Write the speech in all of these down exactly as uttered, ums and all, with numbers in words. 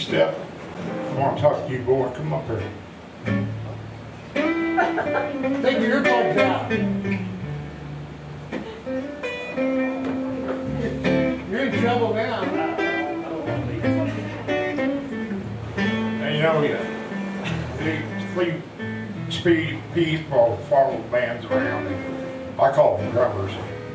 Estep, I want to talk to you, boy. Come up here. Take your earplugs out. You're in trouble now. And you know, these three speed people follow bands around, and I call them drummers.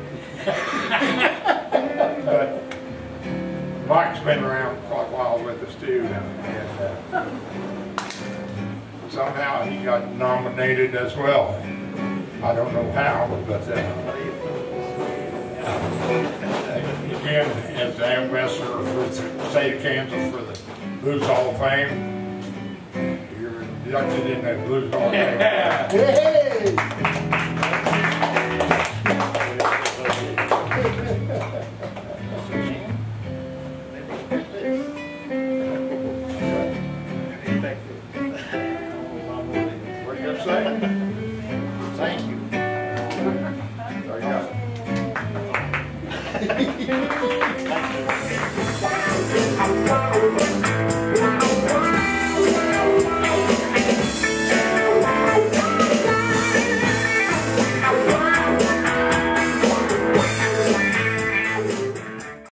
But Mike's been around quite a while with us too, and, and uh, somehow he got nominated as well. I don't know how, but uh, again, as the ambassador for the state of Kansas for the Blues Hall of Fame, you're inducted in the Blues Hall of Fame.